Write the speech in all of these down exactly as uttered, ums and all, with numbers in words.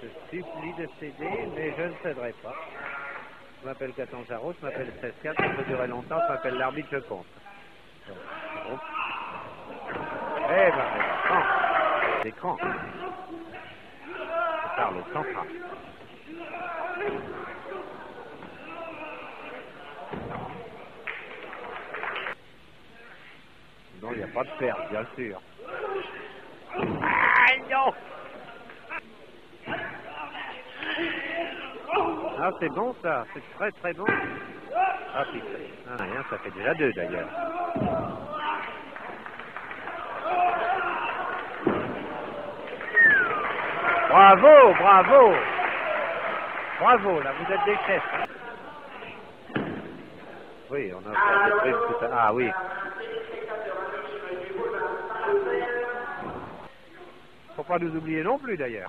Je supplie de céder, mais je ne céderai pas. Je m'appelle Catanzaro, je m'appelle treize quatre, ça peut durer longtemps, je m'appelle l'arbitre, je compte. Donc, eh ben, l'écran. L'écran. Je parle au central. Non, il n'y a pas de perte, bien sûr. Ah non! Ah, c'est bon ça, c'est très très bon. Ah, puis, ah, rien, ça fait déjà deux d'ailleurs. Bravo, bravo! Bravo, là, vous êtes des chefs. Oui, on a fait des primes tout à l'heure. Ah oui. Faut pas nous oublier non plus d'ailleurs.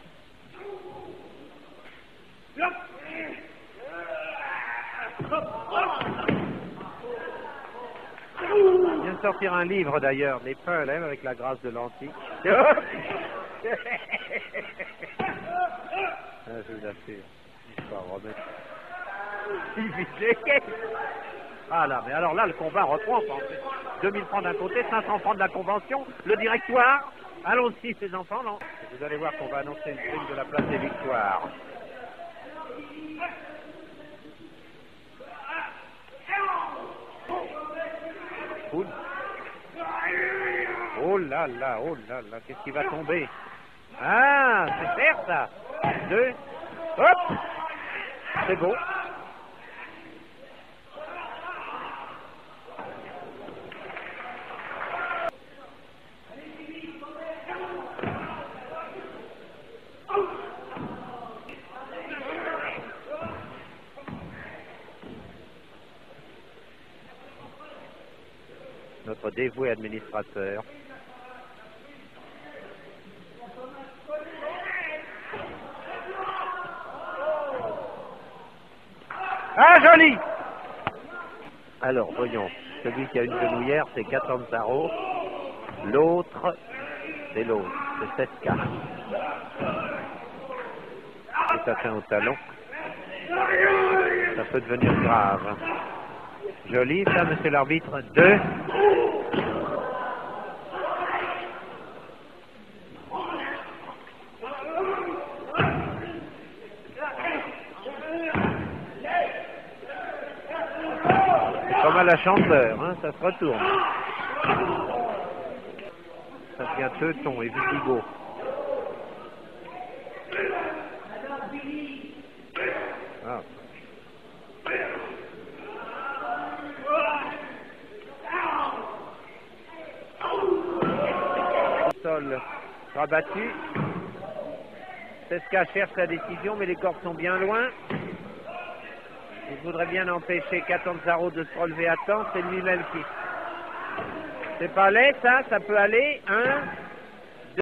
On vient de sortir un livre d'ailleurs, Les pains à lèvres avec la grâce de l'antique. Ah, je vous assure. Histoire romaine. Ah là, mais alors là, le combat reprend. deux mille francs d'un côté, cinq cents francs de la convention, le directoire. Allons-y, ces enfants, non? Vous allez voir qu'on va annoncer une prime de la place des victoires. Oul. Oh là là, oh là là, qu'est-ce qui va tomber? Ah, c'est faire ça. Deux. Hop. C'est beau. Notre dévoué administrateur. Ah, joli! Alors, voyons. Celui qui a une genouillère, c'est Catanzaro. L'autre, c'est l'autre. C'est sept quatre. Tout à fait au talon. Ça peut devenir grave. Joli, ça, monsieur l'arbitre. Deux. Comme à la chanteur, hein, ça se retourne. Ça devient teuton et vitigo. Ah. Le sol sera battu. Cesca cherche la décision, mais les cordes sont bien loin. Il voudrait bien empêcher Catanzaro de se relever à temps, c'est lui-même qui... C'est pas laid, ça, ça peut aller, hein?